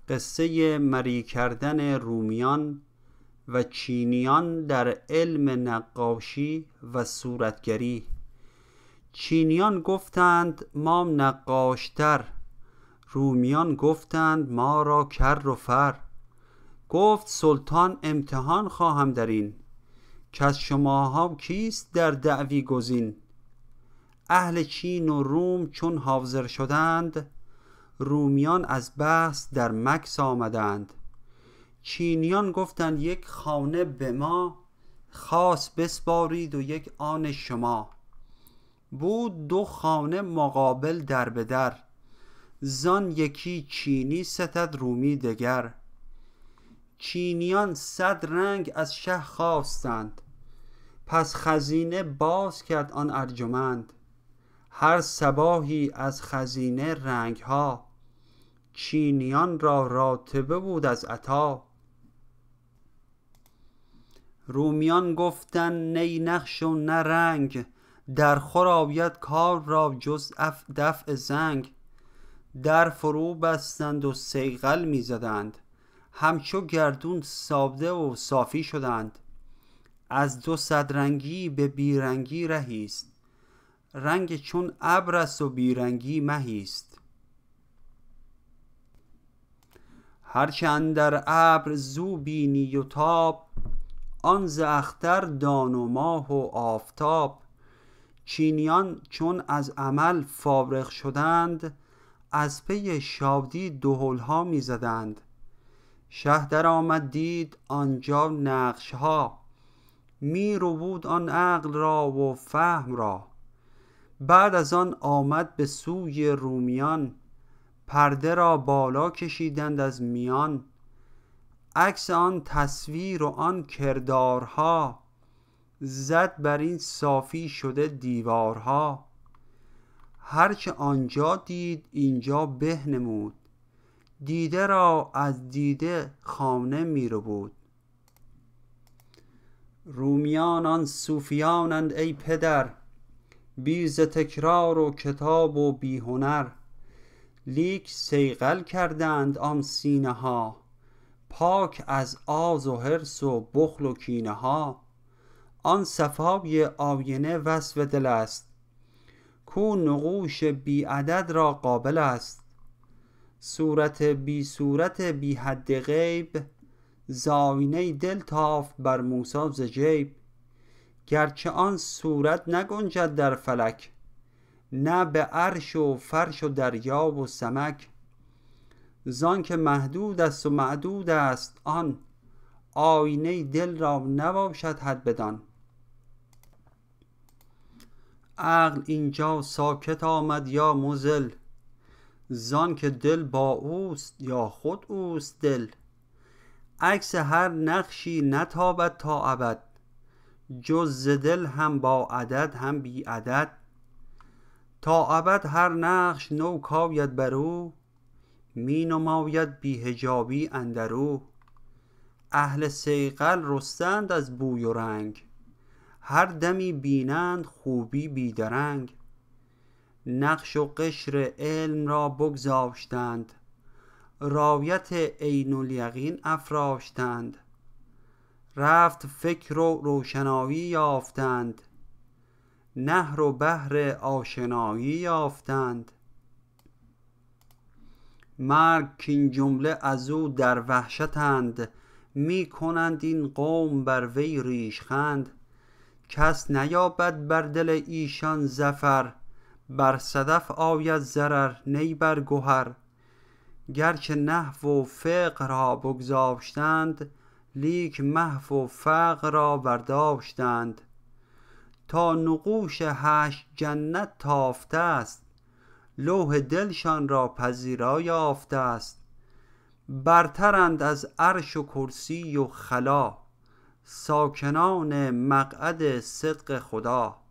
قصه مری کردن رومیان و چینیان در علم نقاشی و صورتگری. چینیان گفتند ما نقاشتر، رومیان گفتند ما را کر و فر. گفت سلطان امتحان خواهم در این، که از شماها کیست در دعوی گزین؟ اهل چین و روم چون حاضر شدند، رومیان از بحث در مکث آمدند. چینیان گفتند یک خانه به ما، خاص بسپارید و یک آن شما. بود دو خانه مقابل در به در، زان یکی چینی ستد رومی دگر. چینیان 100 رنگ از شه خواستند، پس خزینه باز کرد آن ارجمند. هر صباحی از خزینه رنگ ها، چینیان را راتبه بود از عطا. رومیان گفتند نی نقش و نه رنگ، در خور آید کار را جز دفع زنگ. در فرو بستند و صیقل می زدند، همچو گردون ساده و صافی شدند. از 200 رنگی به بیرنگی رهیست، رنگ چون ابر است و بیرنگی مهیست. هرچه اندر ابر زو بینی و تاب، آن ز اختر دان و ماه و آفتاب. چینیان چون از عمل فارغ شدند، از پی شادی دهلها می زدند. شه در آمد دید آنجا نقش ها، می ربود آن عقل را و فهم را. بعد از آن آمد به سوی رومیان، پرده را بالا کشیدند از میان. عکس آن تصویر و آن کردارها، زد بر این صافی شده دیوارها. هرچه آنجا دید اینجا به نمود، دیده را از دیده خانه می ربود. رومیان آن صوفیانند ای پدر، بی ز تکرار و کتاب و بی هنر. لیک صیقل کردند آن سینه ها، پاک از آز و حرص و بخل و کینه ها. آن صفای آینه وصف دل است، کو نقوش بی عدد را قابل است. صورت بی حد غیب، ز آینه دل تافت بر موسی ز جیب. گرچه آن صورت نگنجد در فلک، نه به عرش و فرش و دریا و سمک. زان که محدود است و معدود است آن، آینه دل را نباشد حد بدان. عقل اینجا ساکت آمد یا مضل، زان که دل با اوست یا خود اوست دل. عکس هر نقشی نتابد تا ابد، جز ز دل هم با عدد هم بی عدد. تا ابد هر نقش نو کاید برو، می نماید بی حجابی اندرو. اهل صیقل رستند از بوی و رنگ، هر دمی بینند خوبی بی درنگ. نقش و قشر علم را بگذاشتند، رایت عین الیقین افراشتند. رفت فکر و روشنایی یافتند، نهر و بحر آشنایی یافتند. مرگ کین جمله از او در وحشتند، می کنند این قوم بر وی ریشخند. کس نیابد بر دل ایشان ظفر، بر صدف آید ضرر نی بر گهر. گرچه نحو و فقه را بگذاشتند، لیک محو و فقه را برداشتند. تا نقوش 8 جنت تافته است، لوح دلشان را پذیرا یافته است. برترند از عرش و کرسی و خلا، ساکنان مقعد صدق خدا.